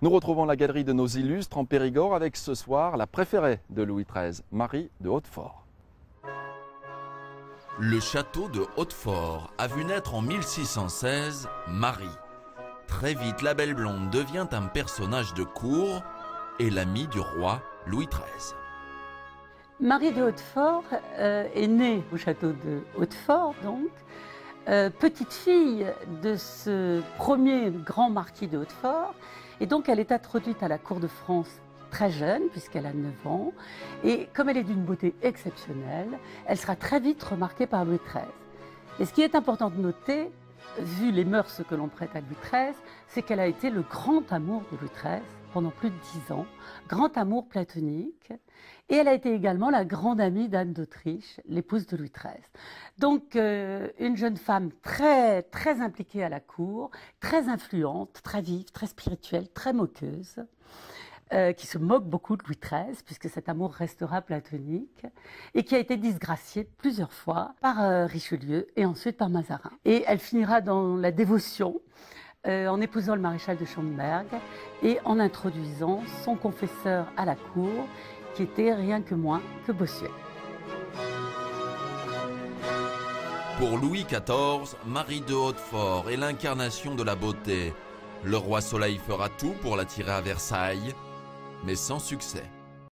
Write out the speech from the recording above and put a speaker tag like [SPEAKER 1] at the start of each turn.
[SPEAKER 1] Nous retrouvons la galerie de nos illustres en Périgord avec ce soir la préférée de Louis XIII, Marie de Hautefort.
[SPEAKER 2] Le château de Hautefort a vu naître en 1616 Marie. Très vite, la belle blonde devient un personnage de cour et l'amie du roi Louis XIII.
[SPEAKER 3] Marie de Hautefort est née au château de Hautefort, donc, petite fille de ce premier grand marquis de Hautefort. Et donc, elle est introduite à la cour de France très jeune, puisqu'elle a 9 ans. Et comme elle est d'une beauté exceptionnelle, elle sera très vite remarquée par Louis XIII. Et ce qui est important de noter, vu les mœurs que l'on prête à Louis XIII, c'est qu'elle a été le grand amour de Louis XIII pendant plus de 10 ans, grand amour platonique. Et elle a été également la grande amie d'Anne d'Autriche, l'épouse de Louis XIII. Donc une jeune femme très, très impliquée à la cour, très influente, très vive, très spirituelle, très moqueuse, qui se moque beaucoup de Louis XIII, puisque cet amour restera platonique, et qui a été disgraciée plusieurs fois par Richelieu et ensuite par Mazarin. Et elle finira dans la dévotion, en épousant le maréchal de Schomberg et en introduisant son confesseur à la cour, qui était rien que moins que Bossuet.
[SPEAKER 2] Pour Louis XIV, Marie de Hautefort est l'incarnation de la beauté. Le roi Soleil fera tout pour l'attirer à Versailles, mais sans succès.